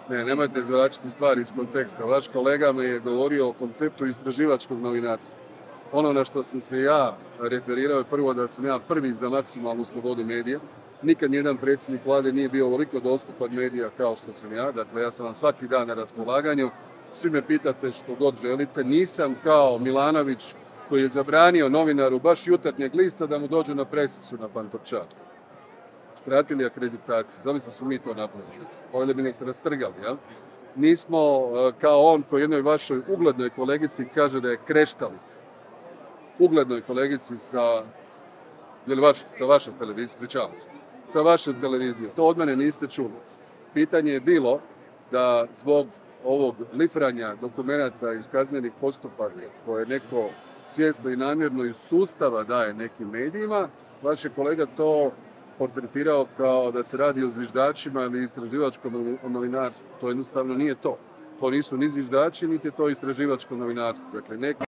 Ne, nemojte izvlačiti stvari iz konteksta. Vaš kolega me je govorio o konceptu istraživačkog novinarstva. Ono na što sam se ja referirao je prvo da sam ja prvi za maksimalnu slobodu medija. Nikad nijedan predsjednik vlade nije bio ovoliko dostupan medija kao što sam ja. Dakle, ja sam vam svaki dan na raspolaganju. Svi me pitate što god želite. Nisam kao Milanović koji je zabranio novinaru baš jutarnjeg lista da mu dođe na presicu na Pantovčak. Vratili akreditaciju. Zamisli smo mi to napravili. Ovdje bi nas rastrgali, jel? Nismo kao on koji jednoj vašoj uglednoj kolegici kaže da je kreštalica. Uglednoj kolegici sa vaše televizije, pričavam se, sa vaše televizije. To od mene niste čuli. Pitanje je bilo da zbog ovog lifranja dokumenata iz kaznenih postupaka koje neko svjesno i namjerno iz sustava daje nekim medijima, vaš je kolega to portretirao kao da se radi o zviždačima ili istraživačkom novinarstvu. To jednostavno nije to. To nisu ni zviždači, niti je to istraživačko novinarstvo. Dakle,